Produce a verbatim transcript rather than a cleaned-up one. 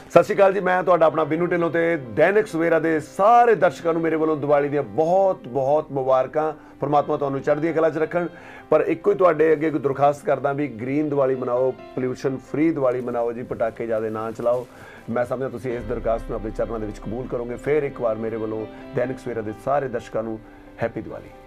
ਸਤਿ ਸ਼੍ਰੀ ਅਕਾਲ ਜੀ, मैं ਤੁਹਾਡਾ ਆਪਣਾ ਬਿੰਨੂ ਢਿੱਲੋਂ ਤੇ ਦੈਨਿਕ ਸਵੇਰਾ ਦੇ ਸਾਰੇ ਦਰਸ਼ਕਾਂ ਨੂੰ ਮੇਰੇ ਵੱਲੋਂ ਦੀਵਾਲੀ ਦੀਆਂ ਬਹੁਤ ਬਹੁਤ ਮੁਬਾਰਕਾਂ। परमात्मा ਤੁਹਾਨੂੰ ਚੜ੍ਹਦੀ ਕਲਾ 'ਚ ਰੱਖਣ। ਪਰ ਇੱਕੋ ਹੀ ਤੁਹਾਡੇ ਅੱਗੇ ਕੋਈ ਦਰਖਾਸਤ ਕਰਦਾ ਵੀ ਗ੍ਰੀਨ ਦੀਵਾਲੀ ਮਨਾਓ, ਪੋਲਿਊਸ਼ਨ ਫ੍ਰੀ ਦੀਵਾਲੀ ਮਨਾਓ ਜੀ, ਪਟਾਕੇ ਜ਼ਿਆਦਾ ਨਾ ਚਲਾਓ। ਮੈਂ ਸਮਝਦਾ ਤੁਸੀਂ ਇਸ ਦਰਖਾਸਤ ਨੂੰ ਆਪਣੇ ਚਰਨਾਂ ਦੇ ਵਿੱਚ ਕਬੂਲ ਕਰੋਗੇ। ਫਿਰ ਇੱਕ ਵਾਰ ਮੇਰੇ ਵੱਲੋਂ ਦੈਨਿਕ ਸਵੇਰਾ ਦੇ ਸਾਰੇ ਦਰਸ਼ਕਾਂ ਨੂੰ ਹੈਪੀ ਦੀਵਾਲੀ।